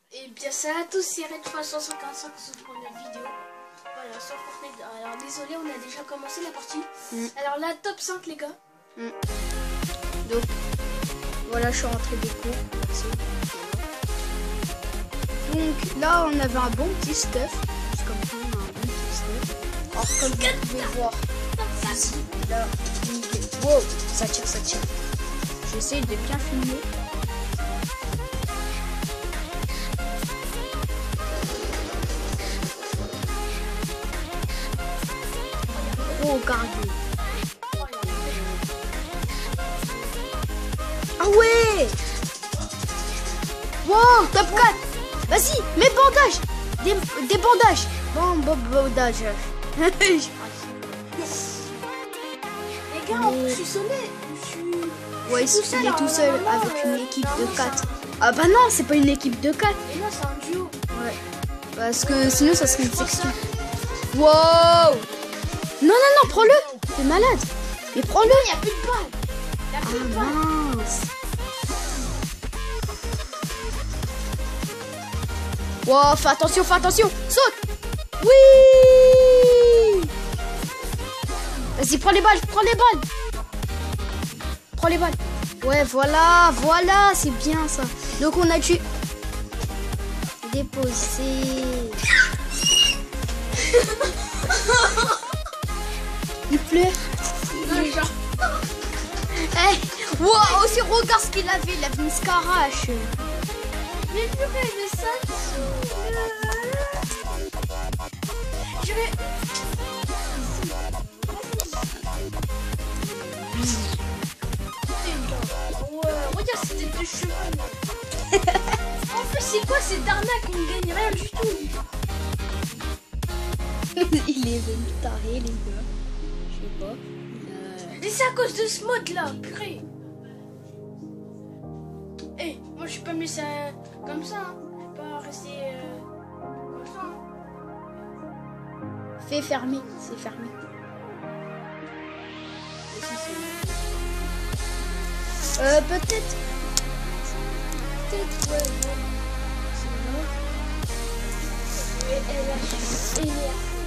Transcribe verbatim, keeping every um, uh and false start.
Et bien salut à tous, c'est Red trois cent cinquante-cinq sur cette première vidéo. Voilà, sur Fortnite. Alors désolé, on a déjà commencé la partie. Mm. Alors là, top cinq les gars. Mm. Donc, voilà, je suis rentré des cours. Donc là, on avait un bon petit stuff. Juste comme ça, on a un bon petit stuff. Alors comme vous pouvez voir, ici, là, wow, ça tire, ça tire. J'essaie de bien filmer. Oh, regardez. Ah ouais. Wow, top quatre. Vas-y, mets bandage. Des, des bandages. Bon, bon, bandage. Les gars, Mais... je suis sonné. Je suis... Ouais, je suis il est tout seul avec une équipe de quatre. Ah bah non, c'est pas une équipe de quatre. Et là, c'est un duo. Ouais. Parce que sinon, ça serait une section. Wow. Non, non, non, prends-le. T'es malade. Mais prends-le. Il n'y a plus de balles. Il n'y a plus ah, de balles. Mince. Wow, fais attention, fais attention. Saute. Oui. Vas-y, prends les balles, prends les balles. Prends les balles. Ouais, voilà, voilà, c'est bien ça. Donc, on a tué. Déposé. Il pleure. Non, genre... Hey, wow, aussi regarde ce qu'il avait, il avait une scarache. Mais purée, mais ça... Je vais... Ouais, regarde, c'était deux chevaux. En fait, c'est quoi cette arnaque? On ne gagne rien du tout. Il est venu taré, les gars. Je sais pas. Mais c'est à cause de ce mode là, purée. Eh, hey, moi je suis pas mis ça comme ça, hein. Je vais pas rester euh, comme ça. Hein. Fais fermer, c'est fermé. Euh, peut-être. Peut-être, ouais, ouais. C'est là. Et elle a...